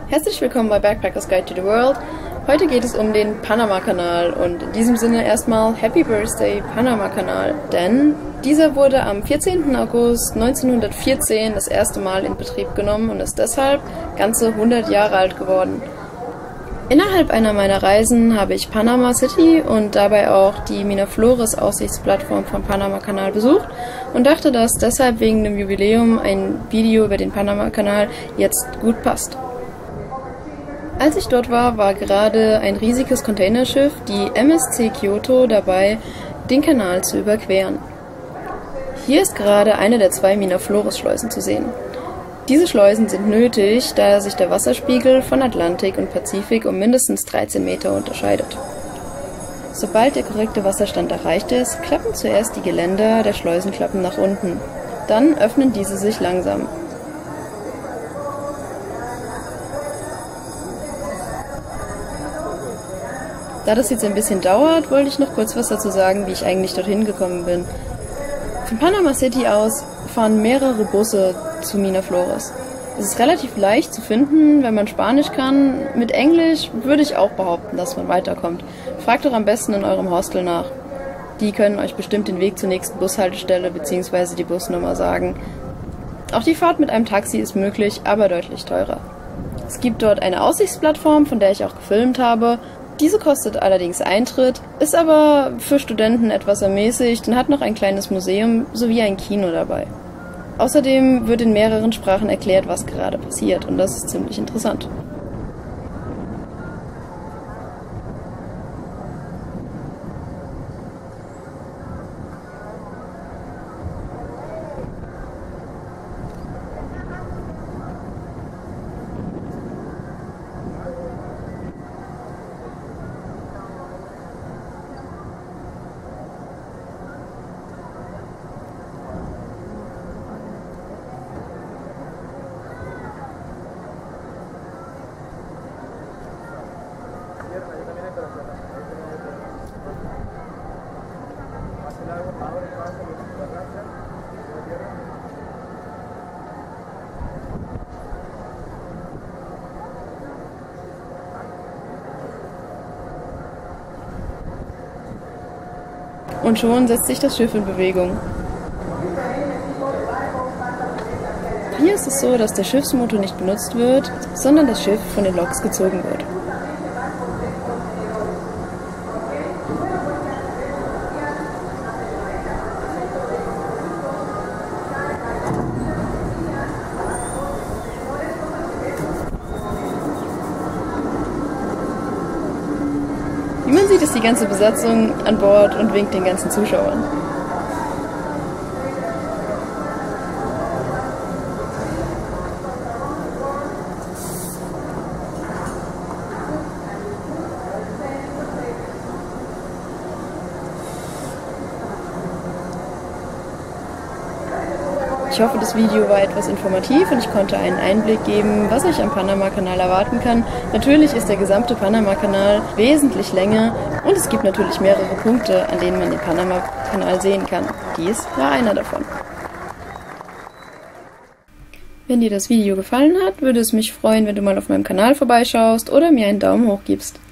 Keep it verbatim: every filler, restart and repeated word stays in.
Herzlich willkommen bei Backpackers Guide to the World. Heute geht es um den Panama-Kanal und in diesem Sinne erstmal Happy Birthday Panama-Kanal, denn dieser wurde am vierzehnten August neunzehnhundertvierzehn das erste Mal in Betrieb genommen und ist deshalb ganze hundert Jahre alt geworden. Innerhalb einer meiner Reisen habe ich Panama City und dabei auch die Miraflores Aussichtsplattform vom Panama-Kanal besucht und dachte, dass deshalb wegen dem Jubiläum ein Video über den Panama-Kanal jetzt gut passt. Als ich dort war, war gerade ein riesiges Containerschiff, die M S C Kyoto, dabei, den Kanal zu überqueren. Hier ist gerade eine der zwei Miraflores-Schleusen zu sehen. Diese Schleusen sind nötig, da sich der Wasserspiegel von Atlantik und Pazifik um mindestens dreizehn Meter unterscheidet. Sobald der korrekte Wasserstand erreicht ist, klappen zuerst die Geländer der Schleusenklappen nach unten. Dann öffnen diese sich langsam. Da das jetzt ein bisschen dauert, wollte ich noch kurz was dazu sagen, wie ich eigentlich dorthin gekommen bin. Von Panama City aus fahren mehrere Busse zu Miraflores. Es ist relativ leicht zu finden, wenn man Spanisch kann. Mit Englisch würde ich auch behaupten, dass man weiterkommt. Fragt doch am besten in eurem Hostel nach. Die können euch bestimmt den Weg zur nächsten Bushaltestelle bzw. die Busnummer sagen. Auch die Fahrt mit einem Taxi ist möglich, aber deutlich teurer. Es gibt dort eine Aussichtsplattform, von der ich auch gefilmt habe. Diese kostet allerdings Eintritt, ist aber für Studenten etwas ermäßigt und hat noch ein kleines Museum sowie ein Kino dabei. Außerdem wird in mehreren Sprachen erklärt, was gerade passiert, und das ist ziemlich interessant. Und schon setzt sich das Schiff in Bewegung. Hier ist es so, dass der Schiffsmotor nicht benutzt wird, sondern das Schiff von den Loks gezogen wird. Wie man sieht, ist die ganze Besatzung an Bord und winkt den ganzen Zuschauern. Ich hoffe, das Video war etwas informativ und ich konnte einen Einblick geben, was euch am Panama-Kanal erwarten kann. Natürlich ist der gesamte Panama-Kanal wesentlich länger und es gibt natürlich mehrere Punkte, an denen man den Panama-Kanal sehen kann. Dies war einer davon. Wenn dir das Video gefallen hat, würde es mich freuen, wenn du mal auf meinem Kanal vorbeischaust oder mir einen Daumen hoch gibst.